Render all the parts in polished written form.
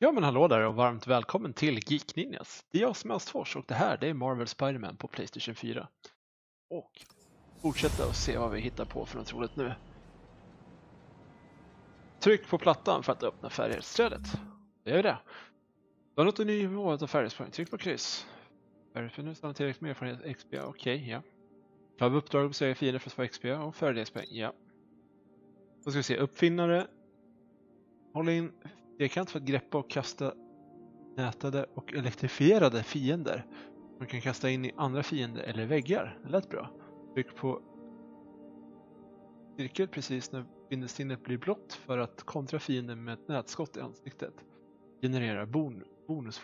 Ja men hallå där och varmt välkommen till Geek Ninjas. Det är jag som är Astfors och det här det är Marvel Spider-Man på PlayStation 4. Och fortsätta och se vad vi hittar på för något roligt nu. Tryck på plattan för att öppna färdighetsträdet. Det gör det. Du har något ny nivå av färdighetspoäng. Tryck på kryss. För nu stannar tillräckligt med erfarenhet XP. Okej, ja. Klar av uppdrag och besegra fiender för att få XP och färdighetspoäng. Ja. Då ska vi se. Uppfinnare. Håll in trekant för att greppa och kasta nätade och elektrifierade fiender. Man kan kasta in i andra fiender eller väggar. Det lät bra. Tryck på cirkel precis när bindestinnet blir blått för att kontra fienden med ett nätskott i ansiktet. Generera bonus.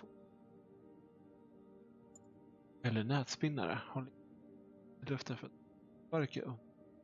Eller nätspinnare. Håll i luften för att sparka upp.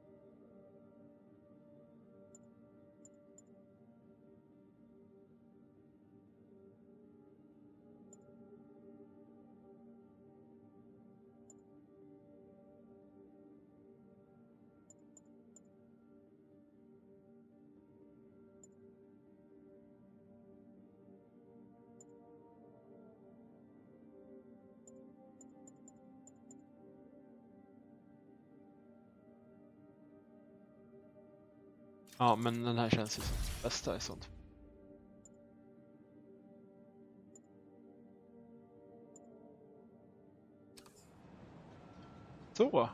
Ja, men den här känns ju som det bästa i sånt. Så.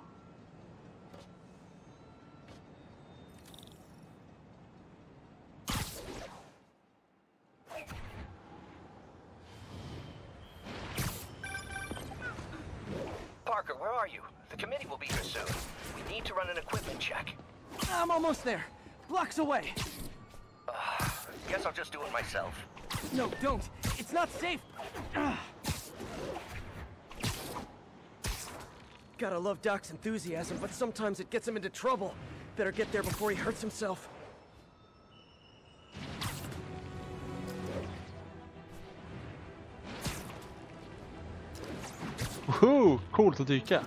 Parker, where are you? The committee will be here soon. We need to run an equipment check. I'm almost there. Blocks away. Guess I'll just do it myself. No, don't. It's not safe. Gotta love Doc's enthusiasm, but sometimes it gets him into trouble. Better get there before he hurts himself. Woho! Coolt att dyka.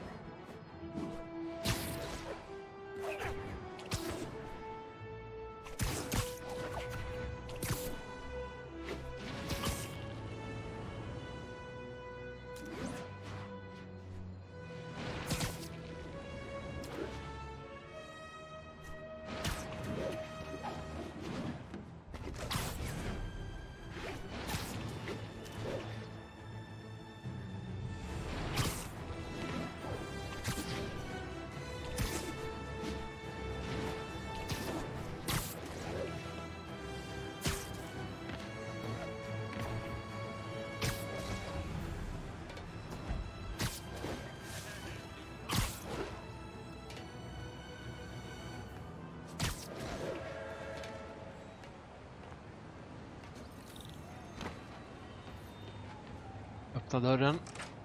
Öppna dörren.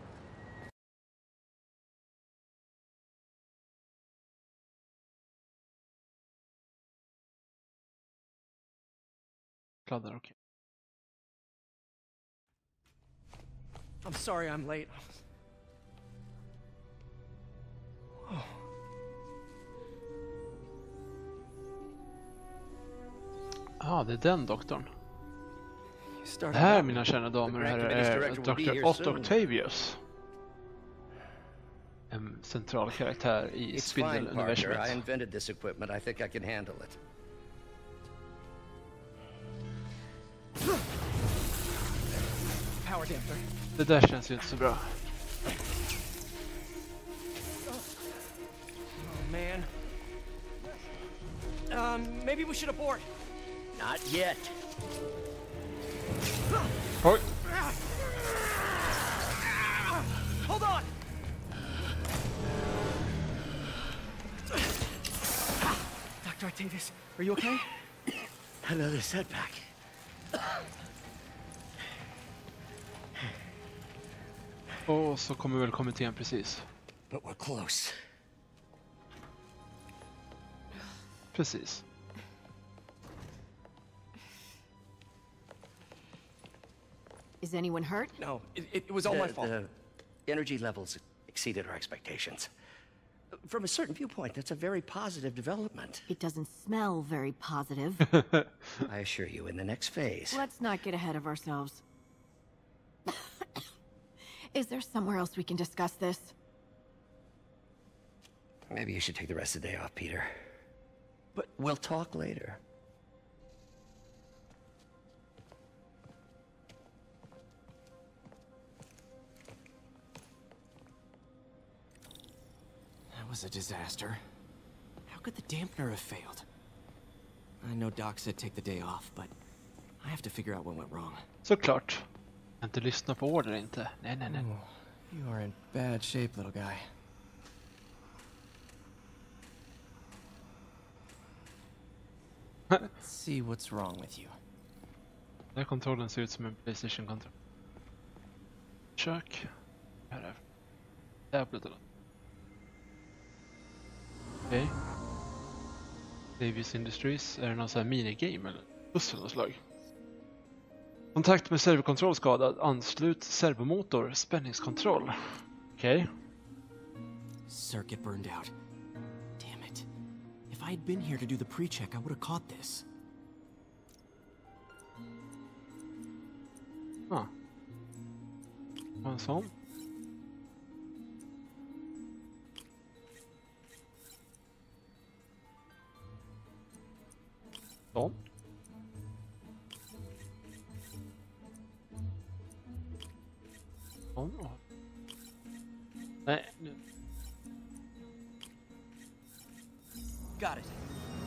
Kladdar, okej. I'm sorry I'm late. Det är den doktorn. You Det started här, out. mina kära damer och herrar, är Dr. Otto Octavius. En central karaktär i It's fine, Parker. I Spindel-universumet. invented this equipment. I think I can handle it. Power damper. Det där känns ju inte så bra. Oh, man. Maybe we should abort. Not yet. Oj! Hold on. Dr. Octavius, are you okay? Another setback. Och så kommer väl kommittén precis. But we're close. Precis. Is anyone hurt? No, it was all my fault. The energy levels exceeded our expectations. From a certain viewpoint, that's a very positive development. It doesn't smell very positive. I assure you, in the next phase. Let's not get ahead of ourselves. Is there somewhere else we can discuss this? Maybe you should take the rest of the day off, Peter. But we'll talk later. That was a disaster. How could the dampener have failed? I know Doc said take the day off, but I have to figure out what went wrong. Såklart. Inte lyssna på order inte. Nej. Oh, you are in bad shape, little guy. Let's see what's wrong with you. Den här kontrollen ser ut som en PlayStation-kontroll. Kök. Här är Tablet eller något. Okej. Davies Industries. Är det någon sån här minigame eller pussel något slag? Kontakt med servokontroll skadad. Anslut servomotor. Spänningskontroll. Okej. Circuit burned out. Damn it. If I had been here to do the pre-check, I would have caught this. En sån. Sån. Sån. Nej, nu. Got it.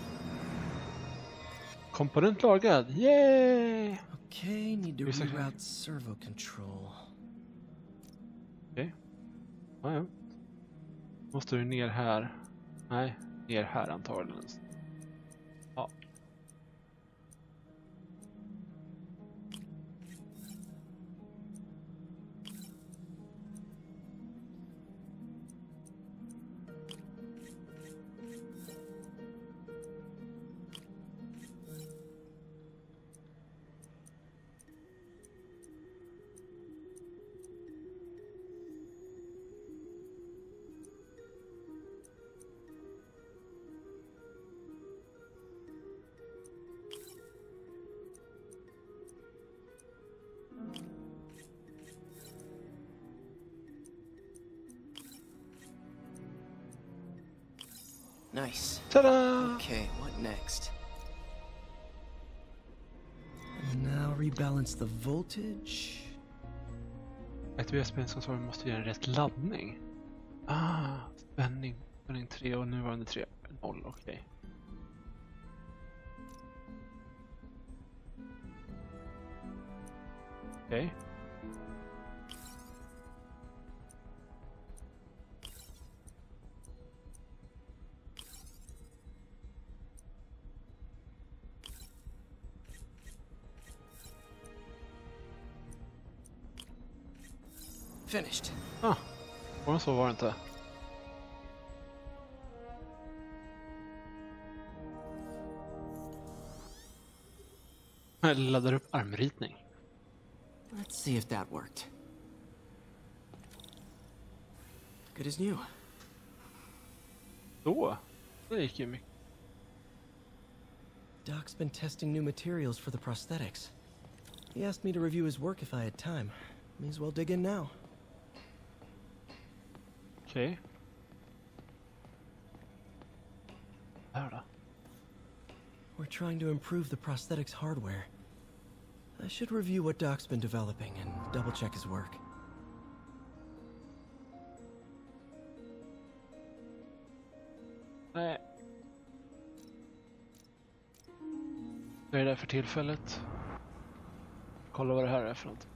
Komponent lagad. Yay! Okay, need to Here's a- reroute servo control. Okej. Ja. Måste du ner här? Nej, ner här antagligen. Ja. Nice. Tada! Okay, what next? And now rebalance the voltage. Aktivera spänningskontrollen måste ge en rätt laddning. Spänning 3 och nuvarande 3. 0, okej. Okej. Finished. Och så var det inte. Jag laddar upp armritning. Let's see if that worked. Good as new. Så. Det gick ju mycket. Doc's been testing new materials for the prosthetics. He asked me to review his work if I had time. May as well dig in now. Okej. Här då. We're trying to improve the prosthetics hardware. I should review what Doc's been developing and double check his work. Nej. Vad är det för tillfället? Kolla vad det här är för något.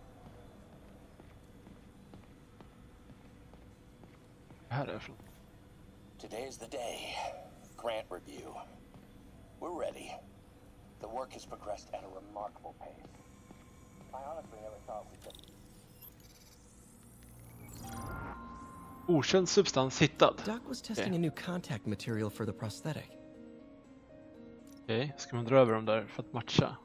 Det här är för något. Today's the day. Grant review. We're ready. The work has progressed at a remarkable pace. I honestly never thought we could. Okänd substans hittad. Doc was testing a new contact material for the prosthetic. Okej, ska man dra över dem där för att matcha?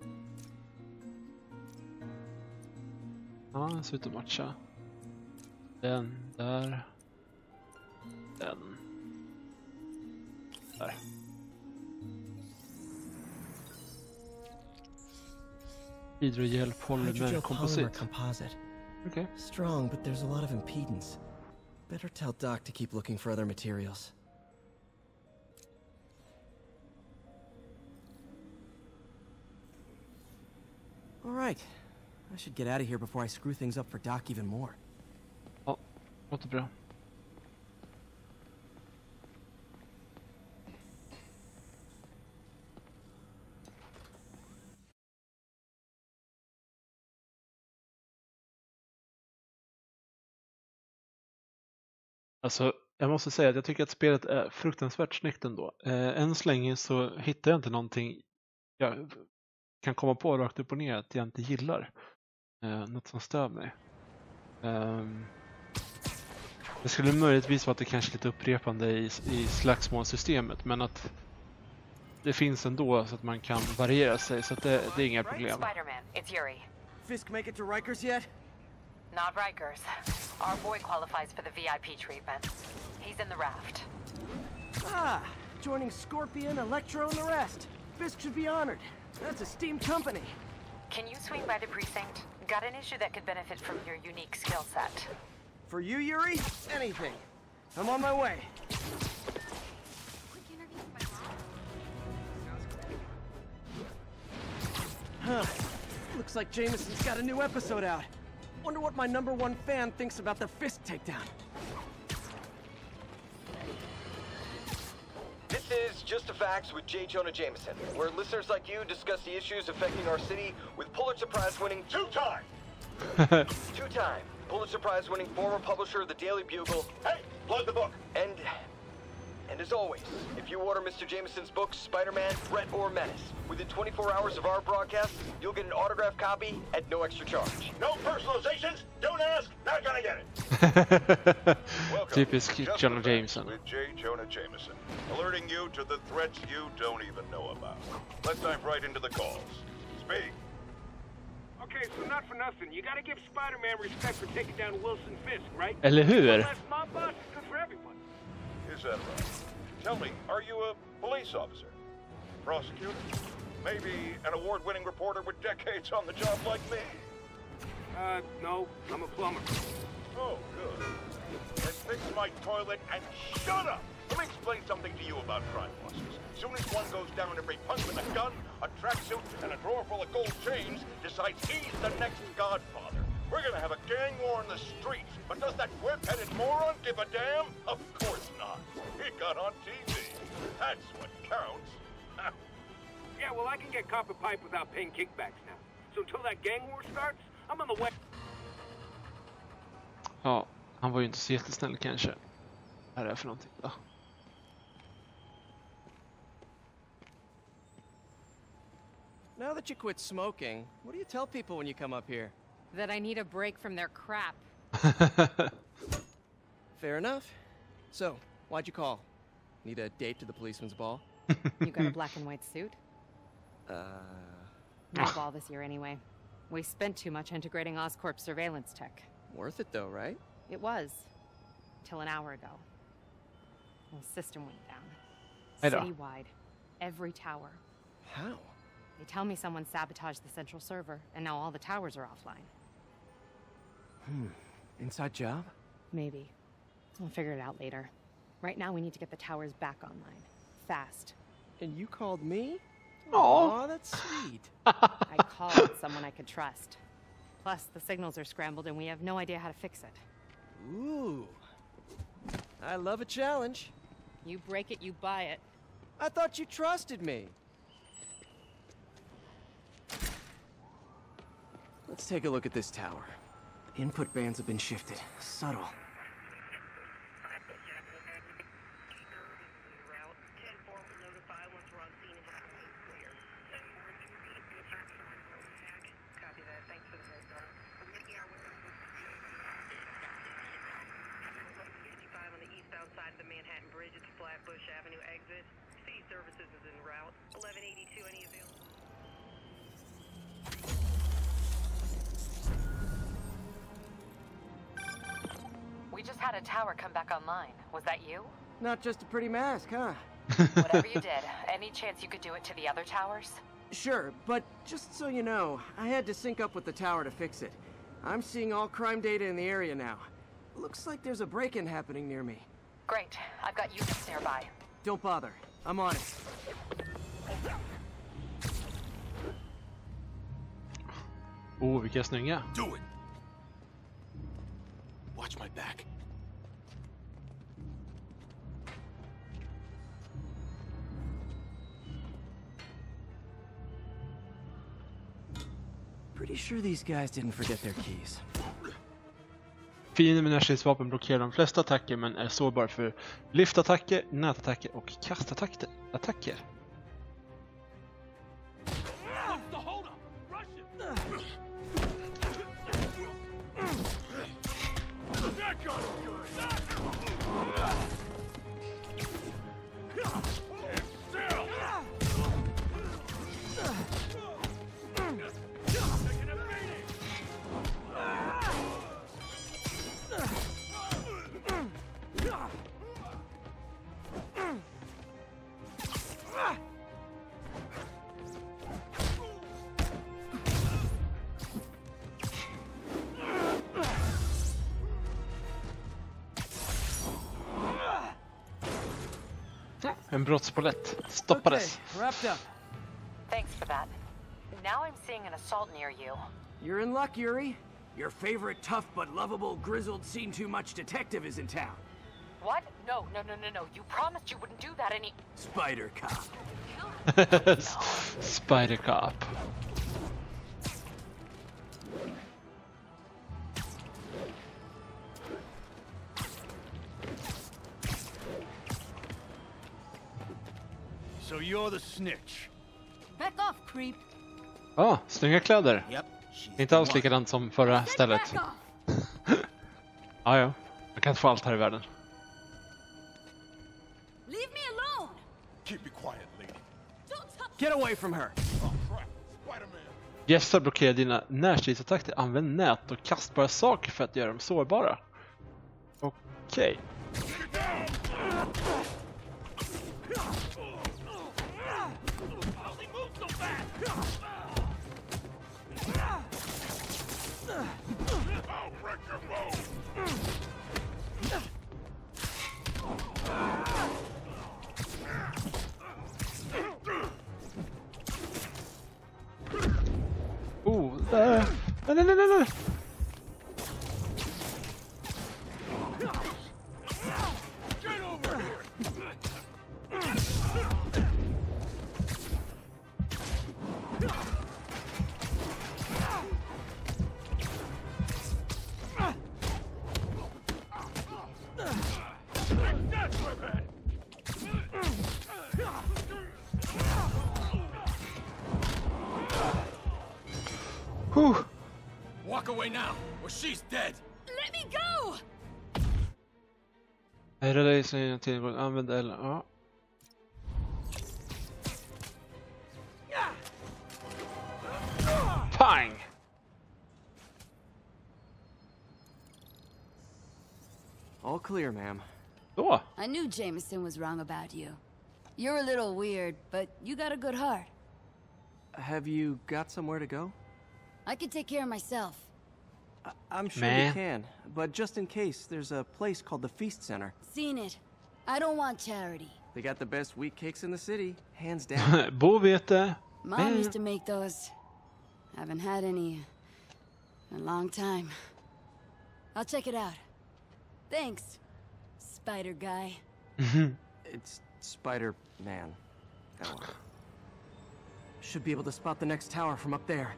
Ja, det ser ut att matcha. Den där. Den. Där. Hydrogel polymer komposit. composite. Okej. Strong, but there's a lot of impedance. Better tell Doc to keep looking for other materials. All right. I should get out of here before I screw things up for Doc even more. Ja, låter bra. Alltså, jag måste säga att jag tycker att spelet är fruktansvärt snyggt ändå. Än så länge så hittar jag inte någonting jag kan komma på rakt upp och ner att jag inte gillar. Något som stör mig. Det skulle möjligtvis vara att det kanske är lite upprepande i slagsmålssystemet, men att det finns ändå så att man kan variera sig, så att det är inga problem. Spider-Man, it's Yuri. Fisk make it to Rikers yet? Not Rikers. Our boy qualifies for the VIP treatment. He's in the raft. Ah, joining Scorpion, Electro, and the rest. Fisk should be honored. That's a steamed company. Can you swing by the precinct? Got an issue that could benefit from your unique skill set. For you, Yuri? Anything. I'm on my way. Huh. Looks like Jameson's got a new episode out. Wonder what my #1 fan thinks about the Fisk takedown. This is Just the Facts with J. Jonah Jameson, where listeners like you discuss the issues affecting our city with Pulitzer Prize-winning two-time Pulitzer Prize-winning former publisher of the Daily Bugle. Hey, plug the book. And as always, if you order Mr. Jameson's books, Spider-Man, Threat, or Menace, within 24 hours of our broadcast, you'll get an autographed copy at no extra charge. No personalizations, don't ask, not gonna get it. Typisk Jonah Jameson. With J. Jonah Jameson, alerting you to the threats you don't even know about. Let's dive right into the calls. Speak. Okay, so not for nothing, you gotta give Spider-Man respect for taking down Wilson Fisk, right? Eller hur? One less mob boss is good for everyone. Is that right? Tell me, are you a police officer? Prosecutor? Maybe an award-winning reporter with decades on the job like me? No, I'm a plumber. Oh, good. Then fix my toilet and shut up! Let me explain something to you about crime bosses. As soon as one goes down, every punk with a gun, a tracksuit, and a drawer full of gold chains decides he's the next godfather. We're gonna have a gang war in the streets, but does that whip-headed moron give a damn? Of course not. He got on TV. That's what counts. Yeah, well, I can get copper pipe without paying kickbacks now. So until that gang war starts, I'm on the way. Ja, han var ju inte så jättesnäll kanske. Vad är det för någonting då? Now that you quit smoking, what do you tell people when you come up here? That I need a break from their crap. Fair enough. So, why'd you call? Need a date to the policeman's ball? You got a black and white suit? No ball this year anyway. We spent too much integrating Oscorp's surveillance tech. Worth it though, right? It was. Till an hour ago. The system went down. Citywide. Every tower. How? They tell me someone sabotaged the central server, and now all the towers are offline. Inside job? Maybe. We'll figure it out later. Right now, we need to get the towers back online. Fast. And you called me? Aw, that's sweet. I called someone I could trust. Plus, the signals are scrambled, and we have no idea how to fix it. Ooh. I love a challenge. You break it, you buy it. I thought you trusted me. Let's take a look at this tower. Input bands have been shifted. Subtle. Side of the Manhattan Bridge at the Flatbush Avenue exit. City services is en route. 1182, any available? had a tower come back online. Was that you? Not just a pretty mask, huh? Whatever you did, any chance you could do it to the other towers? Sure, but just so you know, I had to sync up with the tower to fix it. I'm seeing all crime data in the area now. Looks like there's a break-in happening near me. Great. I've got units nearby. Don't bother. I'm on it. Vilka snygga. Do it. Watch my back. Pretty sure these guys didn't forget their keys. Fienden med närstridsvapen blockerar de flesta attacker men är sårbar för lyftattacker, nätattacker och kastattacker. En brottspolett stoppades. Wrapped up. Thanks for that. Now I'm seeing an assault near you. You're in luck, Yuri. Your favorite tough but lovable, grizzled, seen-too-much detective is in town. What? No. You promised you wouldn't do that any... Spider Cop. Spider Cop. So you're the snitch. Back off, creep. Snygga kläder. Yep. Inte alls likadant som förra stället. Ja. Man kan inte få allt här i världen. Leave me alone. Keep it quiet, lady. Get away from her. Oh crap. Spider-Man. Gästar blockerar dina närstridsattacker. Använd nät och kastbara saker för att göra dem sårbara. Okej. Nej. Walk away now, or she's dead. Let me go. Relation till använd eller ja. Pang. All clear, ma'am. Då. I knew Jameson was wrong about you. You're a little weird, but you got a good heart. Have you got somewhere to go? I can take care of myself. I'm sure you can, but just in case, there's a place called the Feast Center. Seen it. I don't want charity. They got the best wheat cakes in the city, hands down. Bovete. Mom used to make those. Haven't had any in a long time. I'll check it out. Thanks, Spider Guy. It's Spider-Man. Oh. Should be able to spot the next tower from up there.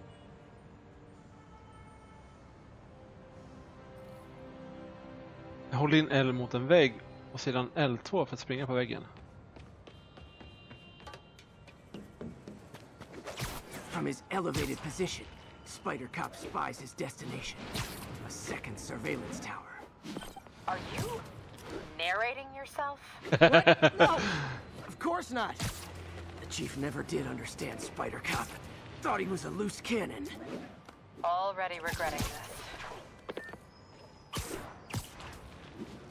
Håll in L mot en vägg och sedan L2 för att springa på väggen. From his elevated position, Spider Cop spies his destination. A second surveillance tower. Are you narrating yourself? What? No! Of course not! The Chief never did understand Spider Cop. Thought he was a loose cannon. Already regretting this.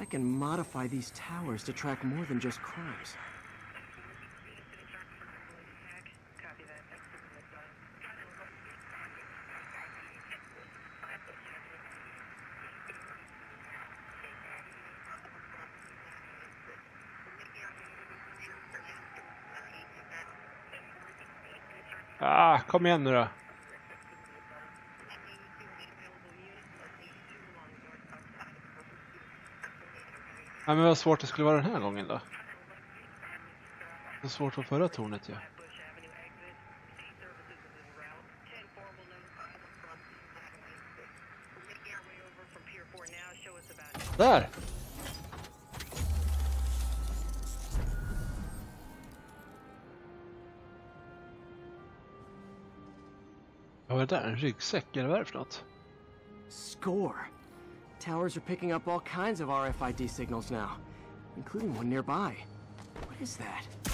can modify these towers to track more than just crimes. Ah, kom igen nu då. Nej, men vad svårt det skulle vara den här gången då. Så svårt på förra tornet, ja. Där! Vad är det där? En ryggsäck? Eller vad är det för något? Score. Towers are picking up all kinds of RFID signals now, including one nearby. What is that?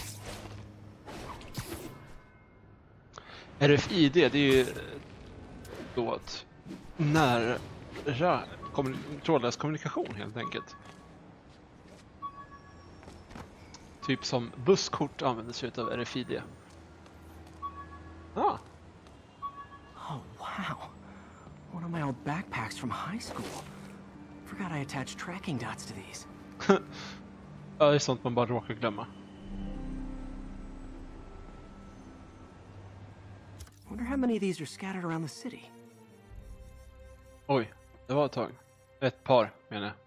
RFID, det är ju då att nära trådlös kommunikation helt enkelt. Typ som busskort använder sig av RFID. Ah. Oh, wow. One of my old backpacks from high school. Forgot I attached tracking dots to these. Ja, det är sånt man bara råkar glömma. Wonder how many of these are scattered around the city. Oj, det var ett tag. Ett par, menar jag.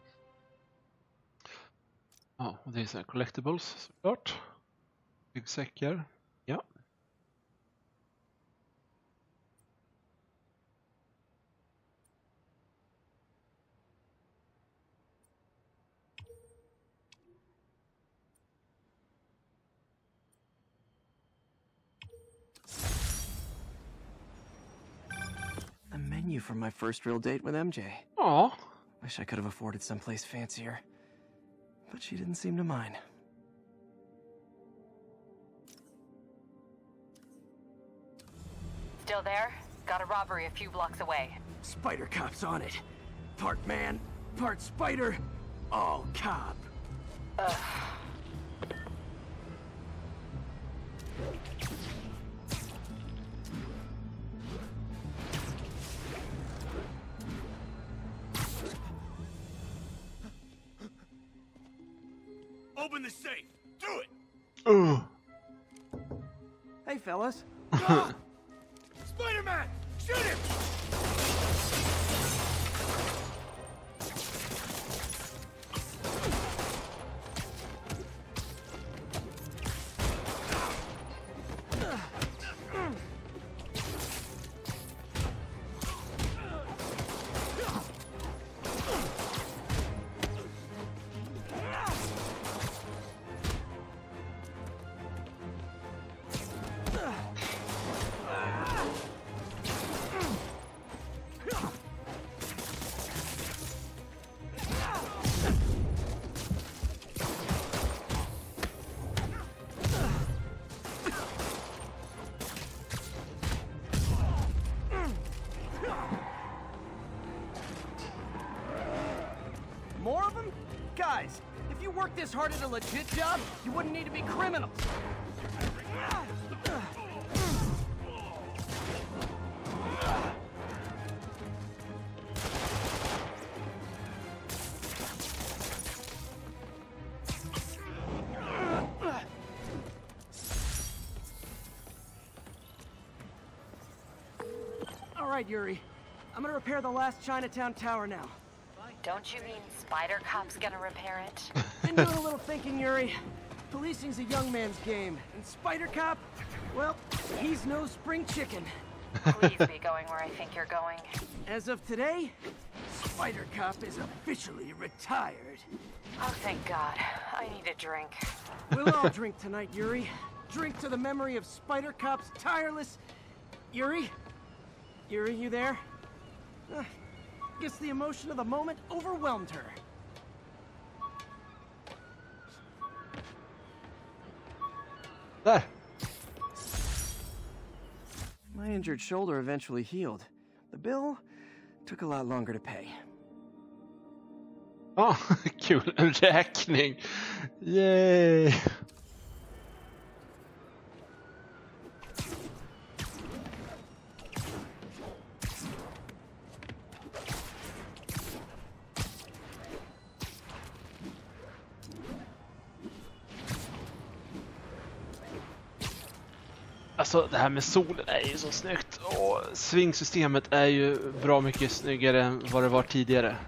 Ja, och det är så här collectibles såklart. Ryggsäckar. Ja. A menu from my first real date with MJ. Aw. Wish I could have afforded someplace fancier. But she didn't seem to mind. Still there? Got a robbery a few blocks away. Spider Cop's on it. Part man, part spider, all cop. Open the safe. Do it. Hey, fellas. Spider-Man, shoot him. More of them? Guys, if you worked this hard at a legit job, you wouldn't need to be criminals. All right, Yuri. I'm gonna repair the last Chinatown tower now. Don't you mean Spider Cop's gonna repair it? Been doing a little thinking, Yuri. Policing's a young man's game, and Spider Cop, well, he's no spring chicken. Please be going where I think you're going. As of today, Spider Cop is officially retired. Oh, thank God. I need a drink. We'll all drink tonight, Yuri. Drink to the memory of Spider Cop's tireless... Yuri? Yuri, you there? Guess the emotion of the moment overwhelmed her. Där. My injured shoulder eventually healed. The bill took a lot longer to pay. Ja, kul. En räkning. Yay! Alltså det här med solen är ju så snyggt och svingsystemet är ju bra mycket snyggare än vad det var tidigare.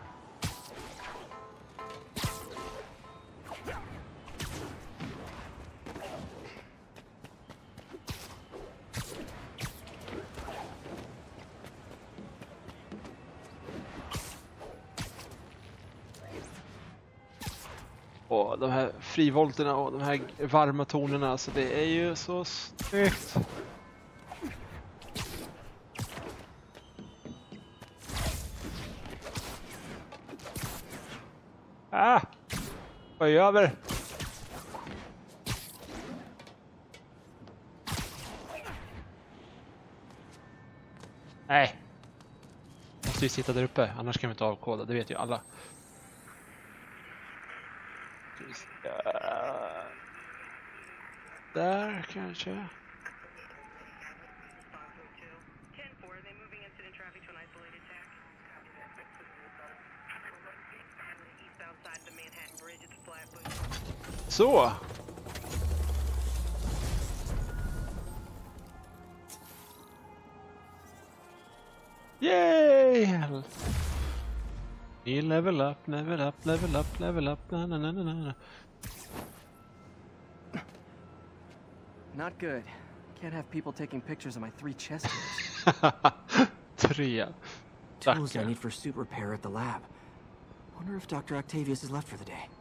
Och de här frivolterna och de här varma tonerna, alltså det är ju så snyggt. Ah! Vad gör vi? Nej. Måste ju sitta där uppe, annars kan vi inte avkoda, det vet ju alla. Där kanske. Så. Yay! Level up, level up, level up, level up. Na, na, na, na, na. Not good. Can't have people taking pictures of my 3 chest hairs. 3. Tools I need for suit repair at the lab. Wonder if Dr. Octavius is left for the day.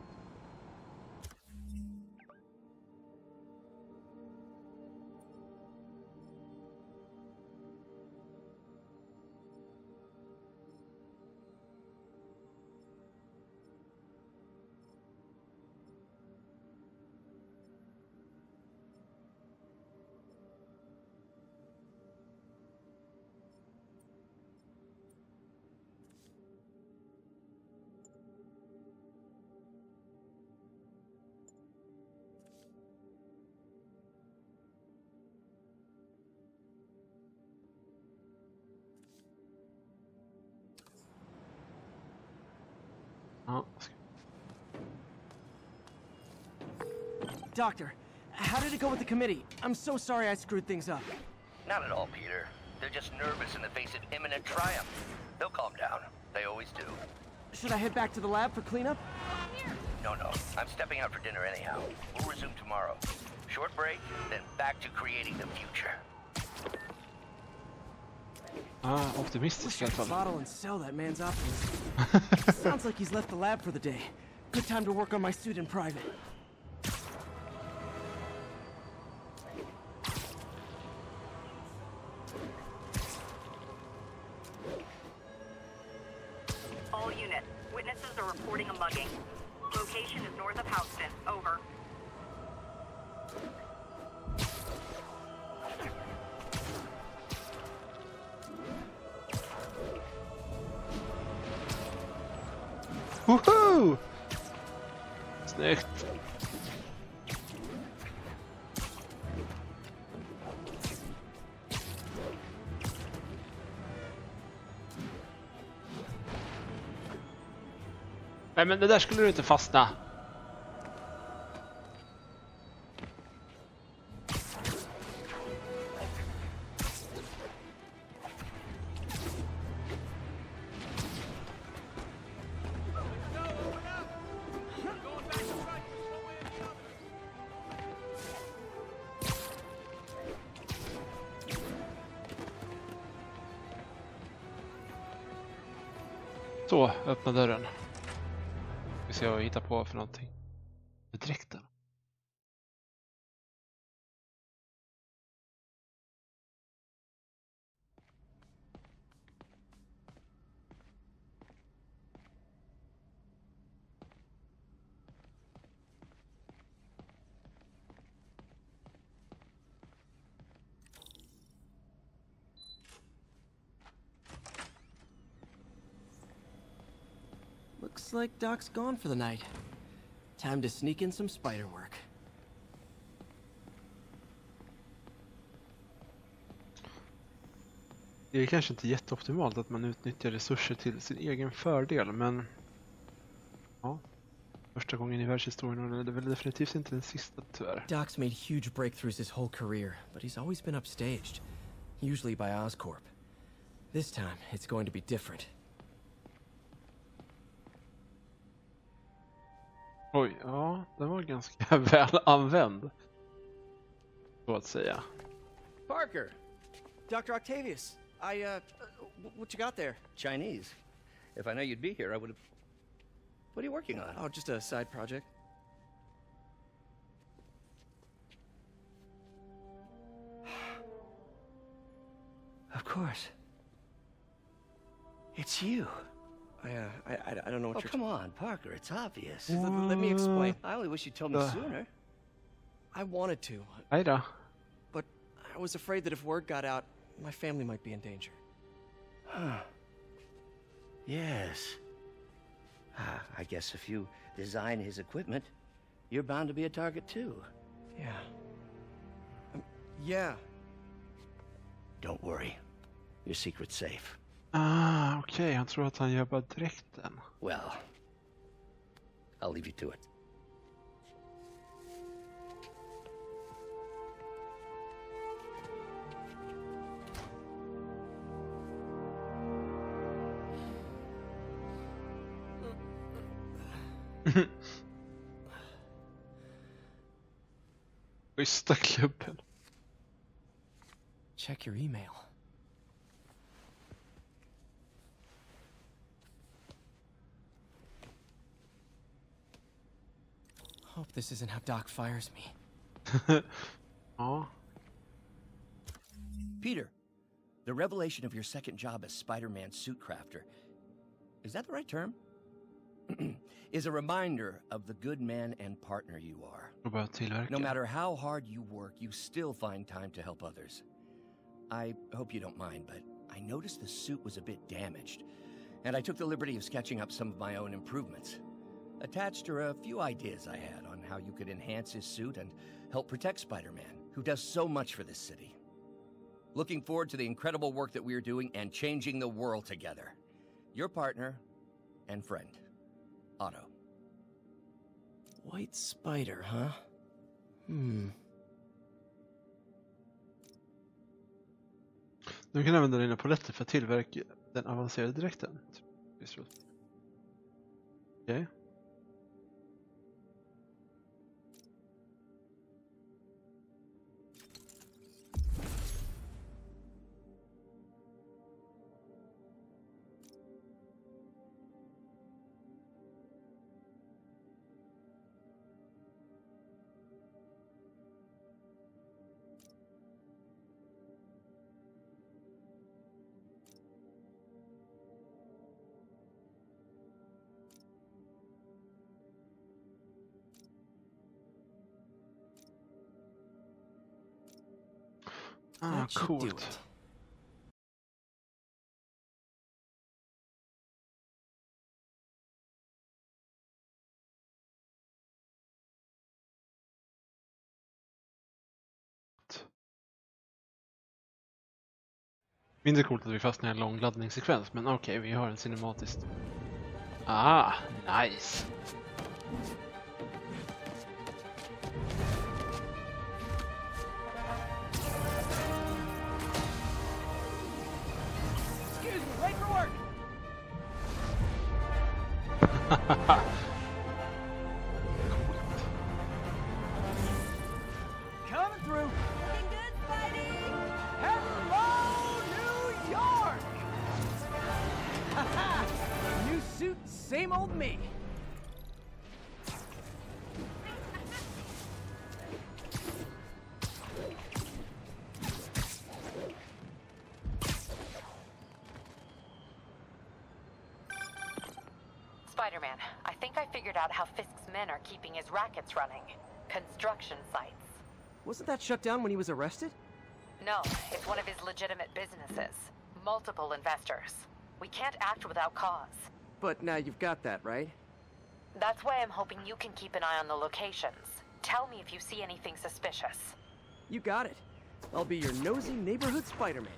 Doctor, how did it go with the committee? I'm so sorry I screwed things up. Not at all, Peter. They're just nervous in the face of imminent triumph. They'll calm down. They always do. Should I head back to the lab for cleanup? No. I'm stepping out for dinner anyhow. We'll resume tomorrow. Short break, then back to creating the future. Optimistisk i alla fall. Bottle and sell that man's optimism. Sounds like he's left the lab for the day. Good time to work on my suit in private. All units. Witnesses are reporting a mugging. Location is north of Houston. Over. Woho! Snyggt. Nej, men det där skulle du inte fastna. Så, öppna dörren. Vi ska se vad vi hittar på för någonting. Dräkten. Looks like Doc's gone for the night. Time to sneak in some spider work. Det är kanske inte jätteoptimalt att man utnyttjar resurser till sin egen fördel, men ja, första gången i världshistorien, och det är väl definitivt inte den sista tyvärr. Doc's made huge breakthroughs his whole career, but he's always been upstaged, usually by Oscorp. This time, it's going to be different. Oj, ja, den var ganska väl använd, så att säga. Parker! Dr. Octavius, what you got there? Chinese. If I know you'd be here, I would have... What are you working on? Oh, just a side project. Of course. It's you. I don't know what you're... come on, Parker, it's obvious. Let me explain. I only wish you'd told me sooner. I wanted to. Ajda. But I was afraid that if word got out, my family might be in danger. Huh. Yes. I guess if you design his equipment, you're bound to be a target too. Yeah. Yeah. Don't worry. Your secret's safe. Ah, okej. Han tror att han gör bara dräkten. Well, I'll leave you to it. Schyssta klubben. Check your email. Hope this isn't how Doc fires me. Ja. Peter, the revelation of your second job as Spider-Man suit crafter, is that the right term? Is a reminder of the good man and partner you are. No matter how hard you work, you still find time to help others. I hope you don't mind, but I noticed the suit was a bit damaged, and I took the liberty of sketching up some of my own improvements. Attached are a few ideas I had on how you could enhance his suit and help protect Spider-Man, who does so much for this city. Looking forward to the incredible work that we're doing and changing the world together. Your partner and friend, Otto. White spider, huh? Du kan använda dina paletter för att tillverka den avancerade dräkten. Okej. Ah, coolt. Mindre coolt att vi fastnar i en lång laddningssekvens, men okej, vi har en cinematisk. Ah, nice. Coming through. Looking good, Spidey. Hello, New York. New suit, same old me. Spider-Man, I think I figured out how Fisk's men are keeping his rackets running. Construction sites. Wasn't that shut down when he was arrested? No, it's one of his legitimate businesses. Multiple investors. We can't act without cause. But now you've got that, right? That's why I'm hoping you can keep an eye on the locations. Tell me if you see anything suspicious. You got it. I'll be your nosy neighborhood Spider-Man.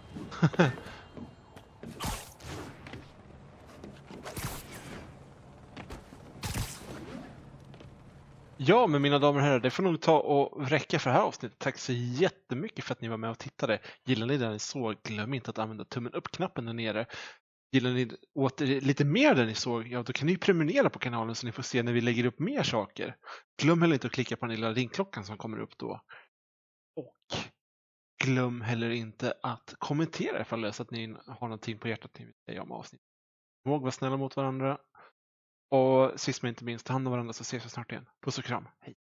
Ja, men mina damer och herrar, det får nog ta och räcka för det här avsnittet. Tack så jättemycket för att ni var med och tittade. Gillar ni det ni såg, glöm inte att använda tummen upp-knappen där nere. Gillar ni lite mer där ni såg, ja då kan ni prenumerera på kanalen så ni får se när vi lägger upp mer saker. Glöm heller inte att klicka på den lilla ringklockan som kommer upp då. Och glöm heller inte att kommentera ifall det är så att ni har någonting på hjärtat ni vill säga om avsnittet. Kom ihåg, var snälla mot varandra. Och sist men inte minst, ta hand om varandra så ses vi snart igen. Puss och kram, hej!